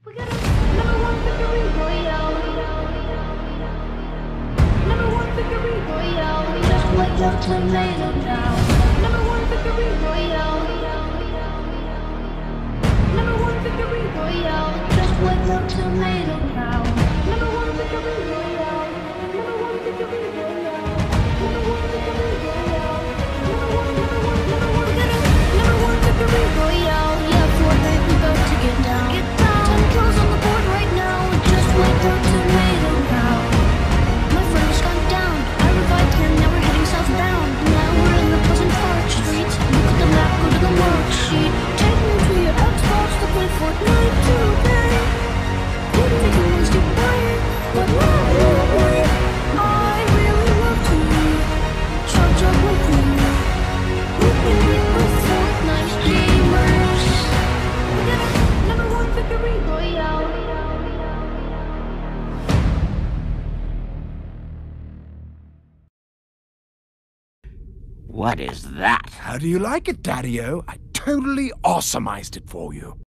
We got a number one victory royale. Number one victory royale. Just like the tomato now. Number one victory royale. Number one victory royale. Just like the tomato now. Number one victory royale. Number one victory royale. Number one victory royale. Number one. We got a number one victory royale. Yeah, Fortnite, we about to get down. Get down. 10 kills on the board right now. Just like the tomato now. My friend was gone down. I revived him. Now we're heading southbound. Now we're in the Pleasant Park streets. Look at the map. Go to the worksheet. Take me to your Xbox to play Fortnite today. Couldn't make a waste to buy it, but not really. I really love to charge up with me. We can beat the Fortnite gamers. We got a number one victory royale. What is that? How do you like it, Daddy-O? I totally awesomized it for you.